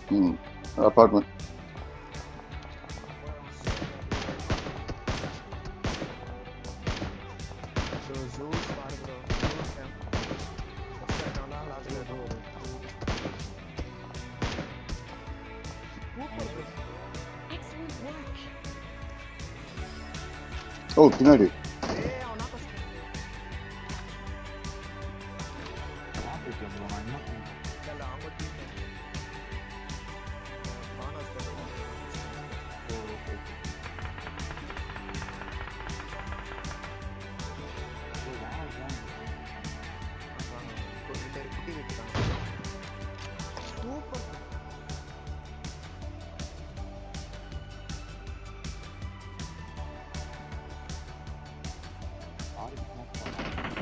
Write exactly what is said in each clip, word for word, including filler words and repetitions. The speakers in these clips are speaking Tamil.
Hmm. Apartment. So Zeus பாரு bro. Zeus camp. First account last level. Super bro. Excellent work. Oh, பின்னாடி. ஏய் அவனா first. ஆப்பிட்டு bro நான் என்ன பண்ணேன்? இல்ல இல்ல அவங்க team. Montage பண்ணுவாங்க. ஓ ஓகே. ஓ வாவ் வாவ். ஒரு ரெண்டு குட்டி விட்டுட்டாங்க. சூப்பர். ஆறு ஸ்மோக் பண்ணேன்.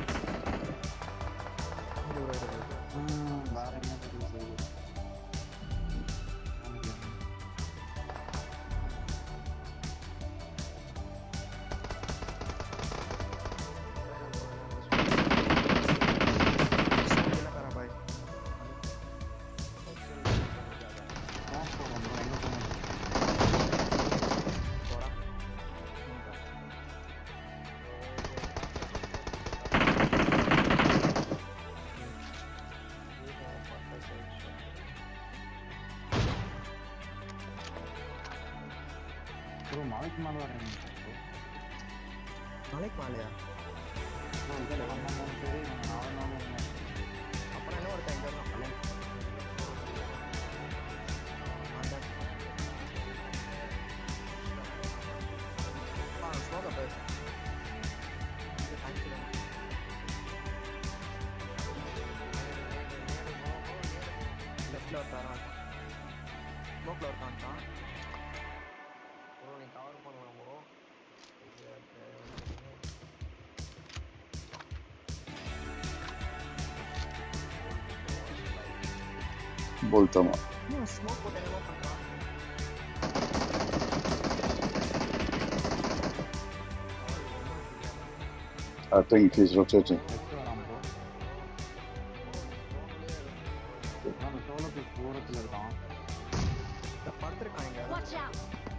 இது ஒரு இது. ம் வேற என்ன தெரியுது? சூப்பர் கரா பாய். ஸ்மோக் போடுறோம் bro எங்க போனோம்? போடா. bro மலைக்கு மேல வரேன் bro. நாளைக்கு மாலையா? bro இதுல நம்ம மூணு பேரு நம்ம நாலு நாள் வரணும். அப்புறம் என்ன ஒரு டைம் வரலாம். Montage. ஆ ஸ்மோக் அப். லெஃப்ட்ல வரா. ஸ்மோக்ல வரட்டான். ப்ரோ நீ கவர் பண்ணலாம் ப்ரோ. போல்தாமா. இன்னும் ஸ்மோக் போட்டு என்னமோ பண்றான். I think he's rotating. Left வரான் bro. நான் சோலோ பிக் தூரத்துல இருக்கான். படுத்துருக்கான் இங்க. Watch out.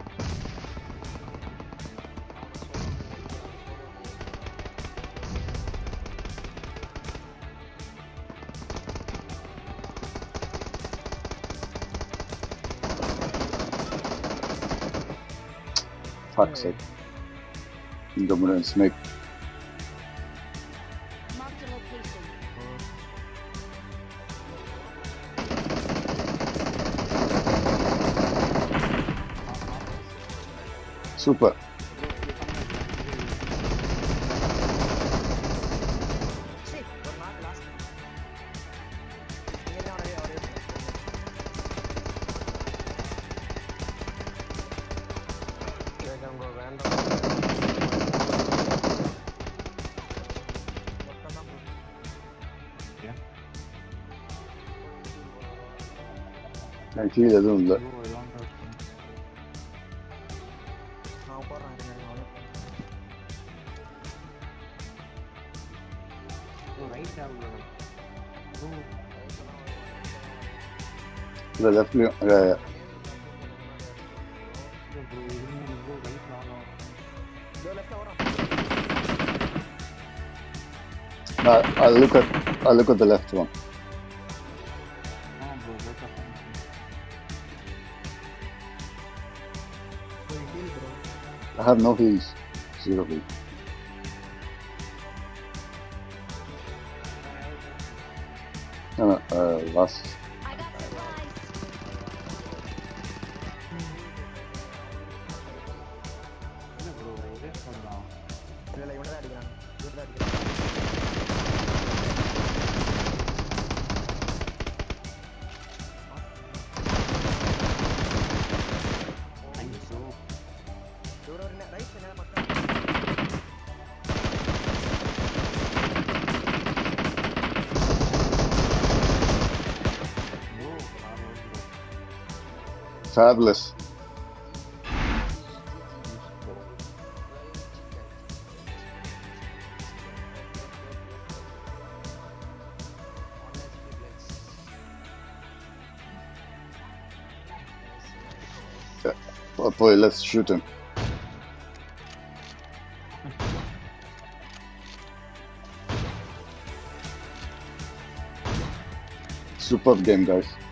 Fuck's sake. Dominant snake. Marked a location. Super. சீ ஒரு நாக் லாஸ்ட். இங்க தான் அவரே அவரே. கேட்கறேன் ப்ரோ வேண்டாம். மொத்தம் தான் bro. நான் கீழே எதுவும் இல்லை. bro எல்லாம் இருக்கு. நான் போடுறேன் இருங்க நானு. bro right tap bro. bro இல்லை லெஃப்ட்லையும். bro இது bro ரைட் ஆகும். இதோ லெஃப்ட்ல வரான். I'll look at I'll look at the left one. ஆ bro both of them. ஒரு heal bro. I have no heals. Zero heal. No, no, uh, last. I got supplies. இல்ல bro இதே பண்ணலாம். இல்ல இல்ல இவனை தான் அடிக்கிறான். இவனை தான் அடிக்கிறான். Thanks bro. இவரோட ஒரு ரைட் என்ன பக்கம். bro bravo bro. Fabulous. Oh, boy, let's shoot him. Superb game, guys.